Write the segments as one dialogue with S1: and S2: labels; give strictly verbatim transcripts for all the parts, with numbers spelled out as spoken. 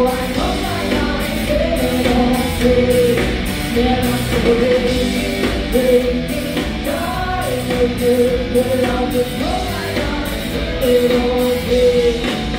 S1: I close my eyes till it all fades. Then I'm still breaking, breaking, dying again. But I'll just close my eyes till it all fades.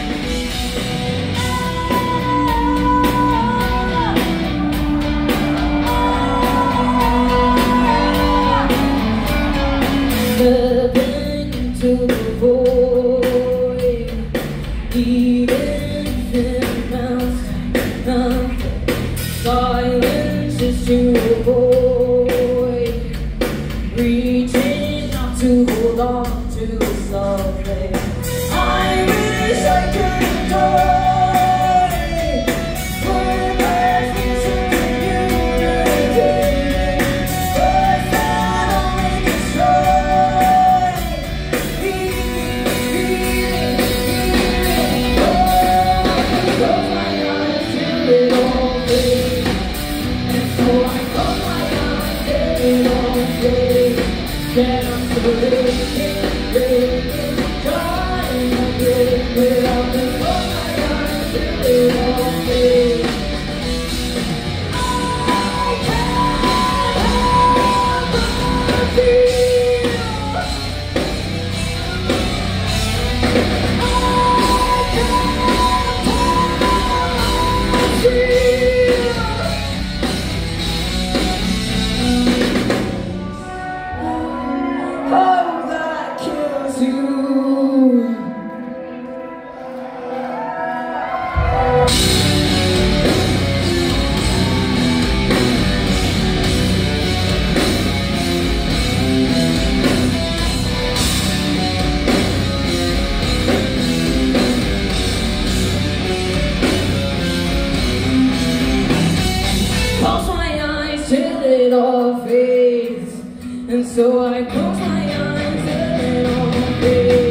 S1: Stepping into the void, even thin mountains, nothing. Silence is to avoid, reaching out to hold on to something. I wish I could die, put my future to you today, but that only destroys. Close my eyes till it all fades, and so I close my eyes till it all fades. Then I'm still breaking, breaking, trying again, but I'll just close my eyes till it all fades. I can't help but feel, I can't oh, that kills you. Close my eyes till it all fades, and so I close my eyes till it all fades.